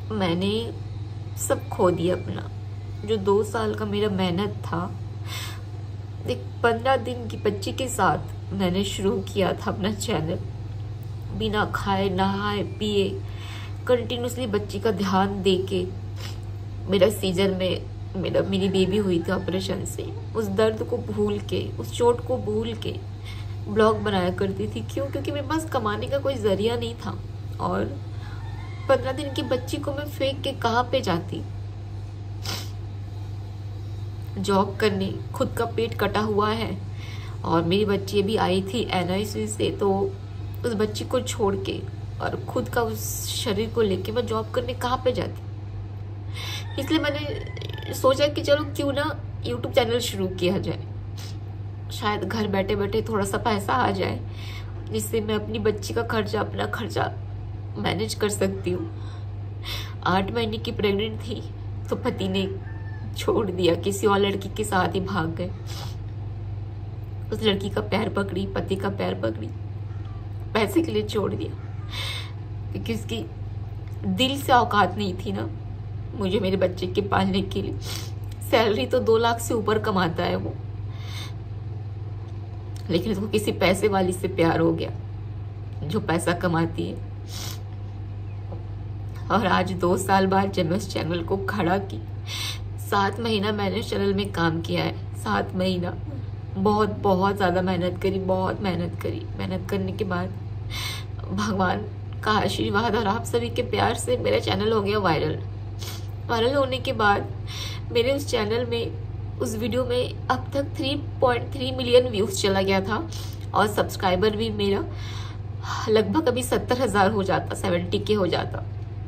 मैंने सब खो दिया अपना। जो 2 साल का मेरा मेहनत था, एक 15 दिन की बच्ची के साथ मैंने शुरू किया था अपना चैनल। बिना खाए नहाए पिए कंटिन्यूसली बच्ची का ध्यान दे के, मेरा सीजन में मेरी बेबी हुई थी ऑपरेशन से, उस दर्द को भूल के, उस चोट को भूल के ब्लॉग बनाया करती थी। क्यों? क्योंकि मेरे पास कमाने का कोई जरिया नहीं था। और 15 दिन की बच्ची को मैं फेंक के कहाँ पे जाती जॉब करने। खुद का पेट कटा हुआ है और मेरी बच्ची अभी आई थी NICU से, तो उस बच्ची को छोड़ के और खुद का उस शरीर को लेके मैं जॉब करने कहाँ पे जाती। इसलिए मैंने सोचा कि चलो क्यों ना YouTube चैनल शुरू किया जाए, शायद घर बैठे बैठे थोड़ा सा पैसा आ जाए जिससे मैं अपनी बच्ची का खर्चा, अपना खर्चा मैनेज कर सकती हूँ। 8 महीने की प्रेग्नेंट थी तो पति ने छोड़ दिया, किसी और लड़की के साथ ही भाग गए। उस लड़की का पैर पकड़ी, पति का पैर पकड़ी, पैसे के लिए छोड़ दिया, क्योंकि उसकी दिल से औकात नहीं थी ना मुझे मेरे बच्चे के पालने के लिए। सैलरी तो 2 लाख से ऊपर कमाता है वो, लेकिन उसको किसी पैसे वाली से प्यार हो गया जो पैसा कमाती है। और आज 2 साल बाद जब मैं उस चैनल को खड़ा की, 7 महीना मैंने उस चैनल में काम किया है। 7 महीना बहुत ज़्यादा मेहनत करी, बहुत मेहनत करी। मेहनत करने के बाद भगवान का आशीर्वाद और आप सभी के प्यार से मेरा चैनल हो गया वायरल। वायरल होने के बाद मेरे उस चैनल में, उस वीडियो में अब तक 3.3 मिलियन व्यूज़ चला गया था और सब्सक्राइबर भी मेरा लगभग अभी 70,000 हो जाता, 70K हो जाता।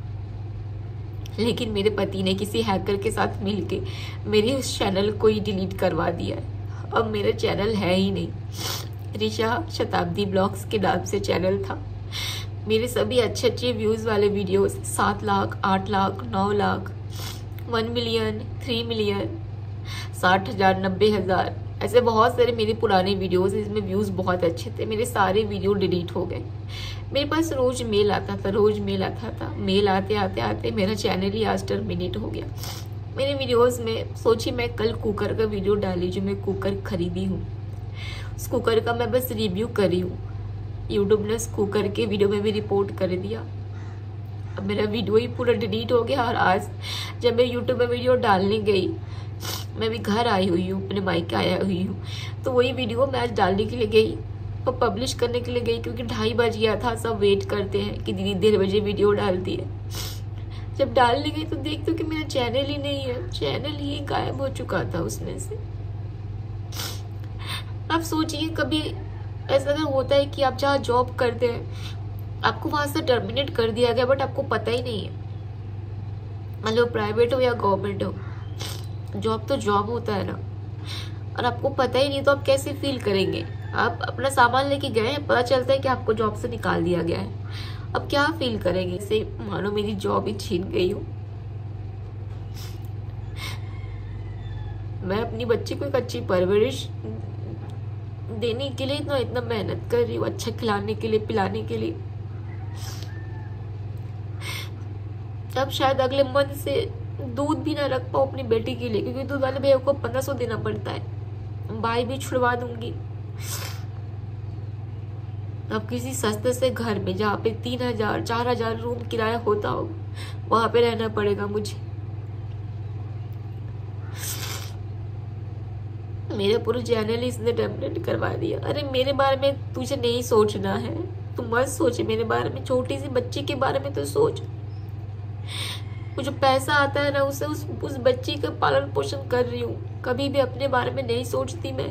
लेकिन मेरे पति ने किसी हैकर के साथ मिलके मेरे उस चैनल को ही डिलीट करवा दिया है। अब मेरा चैनल है ही नहीं। ऋचा शताब्दी ब्लॉग्स के नाम से चैनल था। मेरे सभी अच्छे व्यूज़ वाले videos 7 lakh, 8 lakh, 9 lakh, 1 million, 3 million, 60,000, 90,000, ऐसे बहुत सारे मेरे पुराने वीडियोस जिसमें व्यूज़ बहुत अच्छे थे, मेरे सारे वीडियो डिलीट हो गए। मेरे पास रोज मेल आता था। मेल आते आते मेरा चैनल ही आज टर्मिनेट हो गया। मेरे वीडियोस में सोची, मैं कल कुकर का वीडियो डाली, जो मैं कुकर खरीदी हूँ, उस कुकर का मैं बस रिव्यू करी हूँ। यूट्यूब ने उस कुकर के वीडियो में भी रिपोर्ट कर दिया। अब मेरा वीडियो ही पूरा डिलीट हो गया। और आज जब मैं यूट्यूब में वीडियो डालने गई, मैं भी घर आई हुई हूँ, अपने मायके आया हुई हूँ, तो वही वीडियो मैं आज डालने के लिए गई और पब्लिश करने के लिए गई, क्योंकि 2:30 बज गया था। सब वेट करते हैं कि दीदी 1:30 बजे वीडियो डालती है। जब डालने गई तो देखती हूँ कि मेरा चैनल ही नहीं है, चैनल ही गायब हो चुका था उसमें से। आप सोचिए, कभी ऐसा अगर होता है कि आप जहाँ जॉब करते हैं आपको वहां से टर्मिनेट कर दिया गया, बट आपको पता ही नहीं है, मतलब प्राइवेट हो या गवर्नमेंट हो, जॉब तो जॉब होता है ना, और आपको पता ही नहीं, तो आप कैसे फील करेंगे? आप अपना सामान लेके गए हैं, पता चलता है कि आपको जॉब से निकाल दिया गया है, अब क्या फील करेंगे? इसे मानो मेरी जॉब ही छीन गई हो। मैं अपनी बच्ची को एक अच्छी परवरिश देने के लिए इतना मेहनत कर रही हूँ, अच्छा खिलाने के लिए, पिलाने के लिए। अब शायद अगले मंथ से दूध भी ना रख पाऊँ अपनी बेटी के लिए, क्योंकि दूध वाले भैया को 1500 देना पड़ता है। बाई भी छुड़वा दूंगी। अब किसी सस्ते से घर में जहाँ पे 3,000, 4,000 रूम किराया होता हो, वहां पे रहना पड़ेगा मुझे। मेरा पूरा चैनल ही इसने टर्मिनेट करवा दिया। अरे मेरे बारे में तुझे नहीं सोचना है, तू मत सोच मेरे बारे में, छोटी सी बच्ची के बारे में तो सोच। वो जो पैसा आता है ना, उसे उस बच्ची का पालन पोषण कर रही हूँ। कभी भी अपने बारे में नहीं सोचती मैं।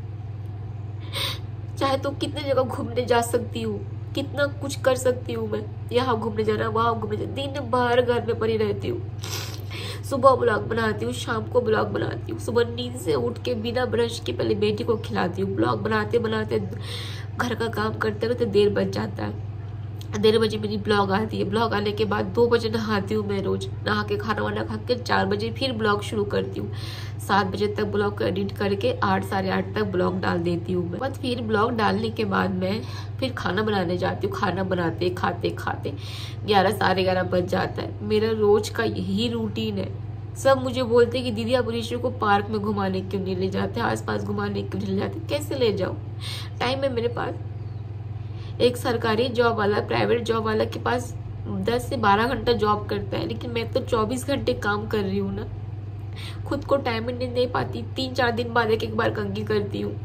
चाहे तो कितने जगह घूमने जा सकती हूँ, कितना कुछ कर सकती हूँ मैं, यहाँ घूमने जाना, वहां घूमने जाना, दिन भर घर में पड़ी रहती हूँ। सुबह ब्लॉग बनाती हूँ, शाम को ब्लॉग बनाती हूँ, सुबह नींद से उठ के बिना ब्रश के पहले बेटी को खिलाती हूँ। ब्लॉग बनाते बनाते घर का काम करते करते देर बच जाता है। 1:30 बजे मेरी ब्लॉग आती है। ब्लॉग आने के बाद 2 बजे नहाती हूँ मैं, रोज नहा के खाना वाना खा के 4 बजे फिर ब्लॉग शुरू करती हूँ। 7 बजे तक ब्लॉग को एडिट करके 8 साढ़े 8 तक ब्लॉग डाल देती हूँ मैं। बस फिर ब्लॉग डालने के बाद मैं फिर खाना बनाने जाती हूँ। खाना बनाते खाते खाते 11 साढ़े 11 बज जाता है। मेरा रोज का यही रूटीन है। सब मुझे बोलते हैं कि दीदी आप ऋषि को पार्क में घुमाने क्यों नहीं ले जाते, आसपास घुमाने क्यों नहीं ले जाते। कैसे ले जाऊँ, टाइम है मेरे पास। एक सरकारी जॉब वाला, प्राइवेट जॉब वाला के पास 10 से 12 घंटा जॉब करता है, लेकिन मैं तो 24 घंटे काम कर रही हूँ ना। खुद को टाइम नहीं दे पाती। 3-4 दिन बाद एक बार कंघी करती हूँ।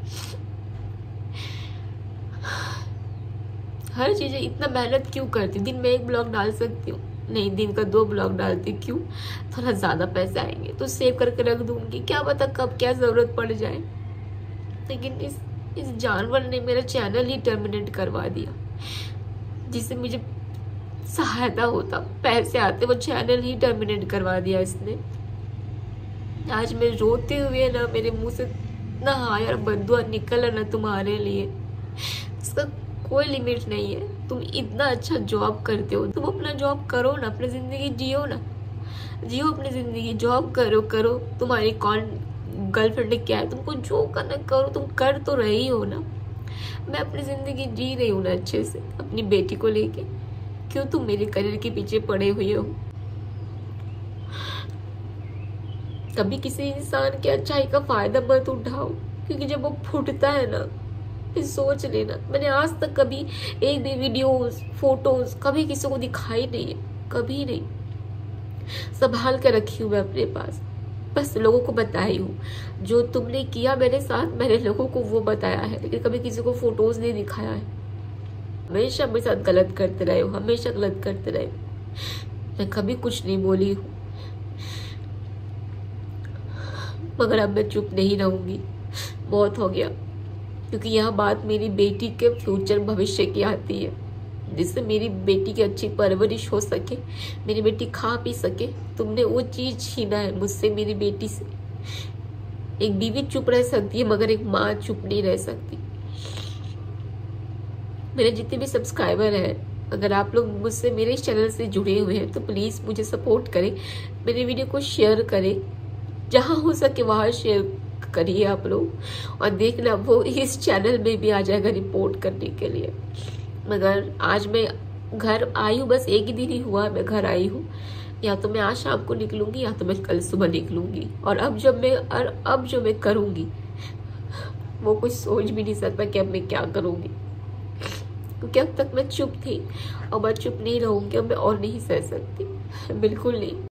हर चीजें इतना मेहनत क्यों करती हूँ। दिन में 1 ब्लॉग डाल सकती हूँ, नहीं दिन का 2 ब्लॉग डालती। क्यों, थोड़ा ज्यादा पैसे आएंगे तो सेव करके रख दूंगी, क्या पता कब क्या जरूरत पड़ जाए। लेकिन इस जानवर ने मेरा चैनल ही टर्मिनेट करवा दिया। जिससे मुझे सहायता होता, पैसे आते, वो चैनल ही टर्मिनेट करवा दिया इसने। आज मैं रोते हुए ना, मेरे मुंह से ना हाय और बद्दुआ निकला ना तुम्हारे लिए, इसका कोई लिमिट नहीं है। तुम इतना अच्छा जॉब करते हो, तुम अपना जॉब करो ना, अपनी जिंदगी जियो ना, जियो अपनी जिंदगी, जॉब करो। तुम्हारी कौन गर्लफ्रेंड ने क्या है, तुमको जो करना करो, तुम कर तो रही हो ना। मैं अपनी जिंदगी जी रही हूँ ना अच्छे से अपनी बेटी को लेके। क्यों तुम मेरे करियर के पीछे पड़े हुए हो। कभी किसी इंसान के अच्छाई का फायदा मत उठाओ, क्योंकि जब वो फूटता है ना, फिर सोच लेना। मैंने आज तक कभी एक भी वीडियोस फोटोज कभी किसी को दिखाई नहीं है, कभी नहीं। संभाल कर रखी हूँ मैं अपने पास, बस लोगों को बताई हूँ। जो तुमने किया मेरे साथ, मैंने लोगों को वो बताया है, लेकिन कभी किसी को फोटोज नहीं दिखाया है। हमेशा मेरे साथ गलत करते रहे हो, हमेशा गलत करते रहे हो। मैं कभी कुछ नहीं बोली हूँ, मगर अब मैं चुप नहीं रहूंगी। बहुत हो गया, क्योंकि यह बात मेरी बेटी के फ्यूचर भविष्य की आती है, जिससे मेरी बेटी की अच्छी परवरिश हो सके, मेरी बेटी खा पी सके। तुमने वो चीज छीना है मुझसे, मेरी बेटी से। एक बीवी चुप रह सकती है, मगर एक माँ चुप नहीं रह सकती। मेरे जितने भी सब्सक्राइबर हैं, अगर आप लोग मुझसे मेरे इस चैनल से जुड़े हुए हैं तो प्लीज मुझे सपोर्ट करें, मेरे वीडियो को शेयर करें, जहां हो सके वहां शेयर करिए आप लोग। और देखना वो इस चैनल में भी आ जाएगा रिपोर्ट करने के लिए। मगर आज मैं घर आई हूँ, बस 1 ही दिन ही हुआ मैं घर आई हूँ। या तो मैं आज शाम को निकलूंगी, या तो मैं कल सुबह निकलूंगी। और अब जो मैं करूंगी वो कुछ सोच भी नहीं सकता कि अब मैं क्या करूंगी, क्योंकि अब तक मैं चुप थी और मैं चुप नहीं रहूंगी। अब मैं और नहीं सह सकती, बिल्कुल नहीं।